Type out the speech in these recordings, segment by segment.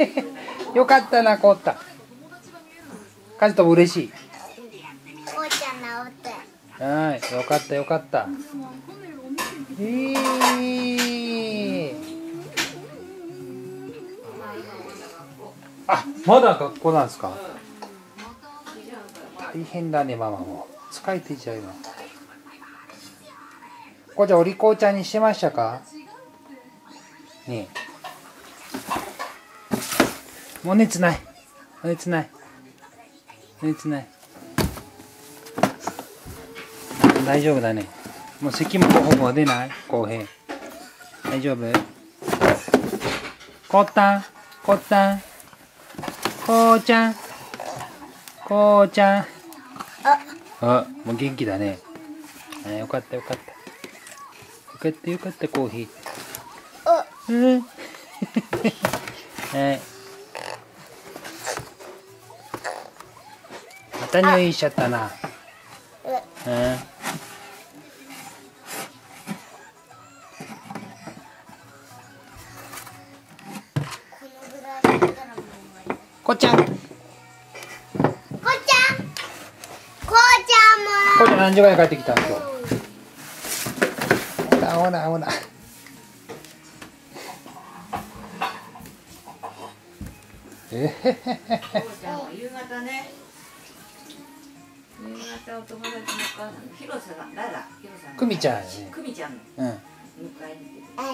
よかったな、こうった。カジトも嬉しい。 こうちゃん治って。 はい、よかったよかった。あ、まだ学校なんですか。大変だね、ママも。疲れていちゃうよ。こうちゃん、お利口ちゃんにしてましたか。ねえ。もう熱ない。熱ない。熱ない。大丈夫だね。もう咳もほぼ出ない。公平。大丈夫。こったん。こったん。こうちゃん。こうちゃん。あ、もう元気だね。よかったよかった。よかったよかった、コーヒー。うん。はい。また入院しちゃったな。うん。こっちゃん。こっちゃん。 こうちゃんも。 こっちゃん何時ぐらいに帰ってきたん今日。ほらほら。 夕方ね。夕方お友達のお母さんの広瀬さん、誰だ？広瀬さん。 久美ちゃんやね。 久美ちゃんの。 うん。 迎えに来て。 はい。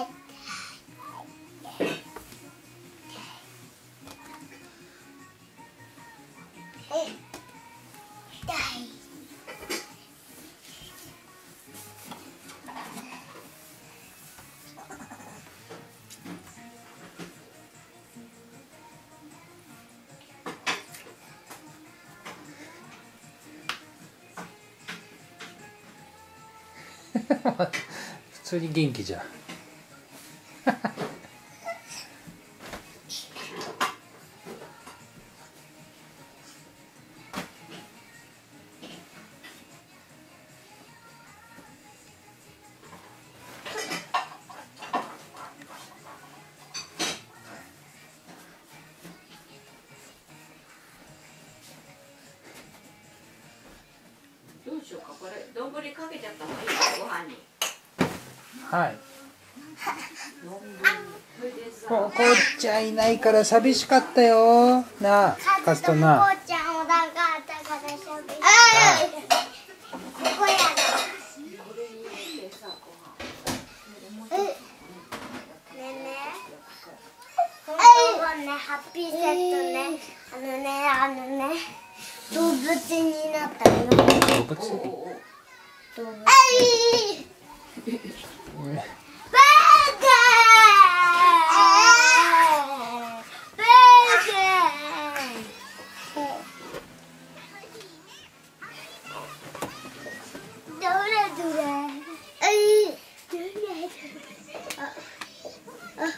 普通に元気じゃん。 どうしようか、これ丼かけちゃった方がいいか、ご飯に。 はい。こうちゃんいないから寂しかったよ。なあ、カストな。 こうちゃんお腹あったからしゃべる。ここやな。ハッピーセットね。動物になったよ。 動物。 動物。